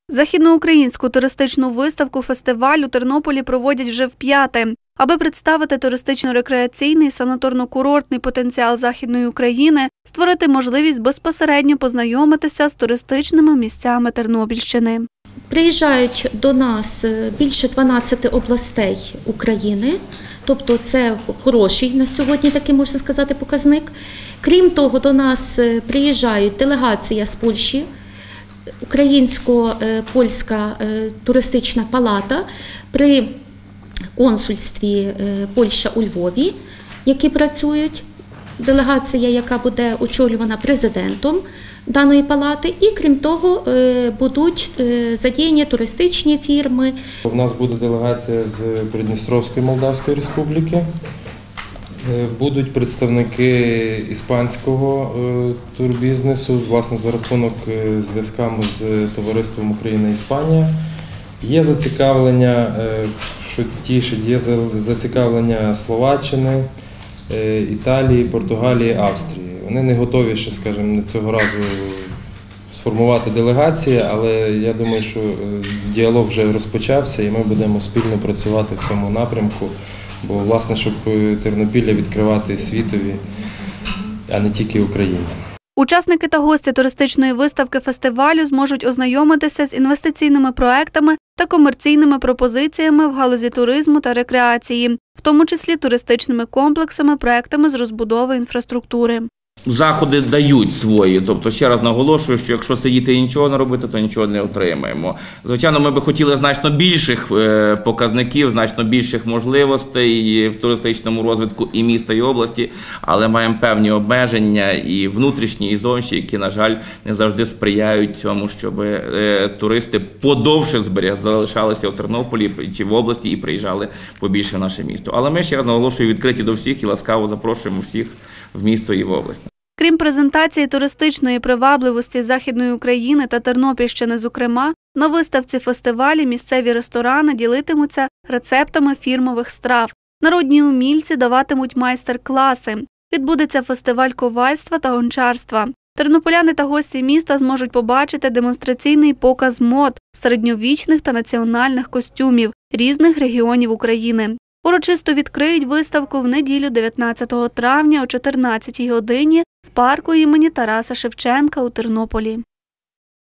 Західноукраїнську туристичну виставку-фестиваль у Тернополі проводять вже вп'яте. Аби представити туристично-рекреаційний санаторно-курортний потенціал Західної України, створити можливість безпосередньо познайомитися з туристичними місцями Тернопільщини. Приїжджають до нас більше 12 областей України, тобто це хороший на сьогодні, такий можна сказати, показник. Крім того, до нас приїжджають делегація з Польщі, Українсько-польська туристична палата при консульстві Польща у Львові, які працюють, делегація, яка буде очолювана президентом даної палати, і крім того будуть задіяні туристичні фірми. У нас буде делегація з Придністровської Молдавської Республіки, будуть представники іспанського турбізнесу, власне, за рахунок зв'язками з товариством Україна-Іспанія. Є зацікавлення, що тішить, є зацікавлення Словаччини, Італії, Португалії, Австрії. Вони не готові ще, скажімо, цього разу сформувати делегації, але я думаю, що діалог вже розпочався і ми будемо спільно працювати в цьому напрямку, бо, власне, щоб Тернопілля відкривати світові, а не тільки Україні. Учасники та гості туристичної виставки фестивалю зможуть ознайомитися з інвестиційними проектами та комерційними пропозиціями в галузі туризму та рекреації, в тому числі туристичними комплексами, проектами з розбудови інфраструктури. Заходи дають свої, тобто ще раз наголошую, що якщо сидіти і нічого не робити, то нічого не отримаємо. Звичайно, ми би хотіли значно більших показників, значно більших можливостей в туристичному розвитку і міста, і області, але маємо певні обмеження і внутрішні, і зовнішні, які, на жаль, не завжди сприяють цьому, щоб туристи подовше залишалися в Тернополі чи в області і приїжджали побільше в наше місто. Але ми, ще раз наголошую, відкриті до всіх і ласкаво запрошуємо всіх в місто і в область. Крім презентації туристичної привабливості Західної України та Тернопільщини, зокрема, на виставці фестивалі місцеві ресторани ділитимуться рецептами фірмових страв. Народні умільці даватимуть майстер-класи. Відбудеться фестиваль ковальства та гончарства. Тернополяни та гості міста зможуть побачити демонстраційний показ мод, середньовічних та національних костюмів різних регіонів України. Урочисто відкриють виставку в неділю 19 травня о 14 годині в парку імені Тараса Шевченка у Тернополі.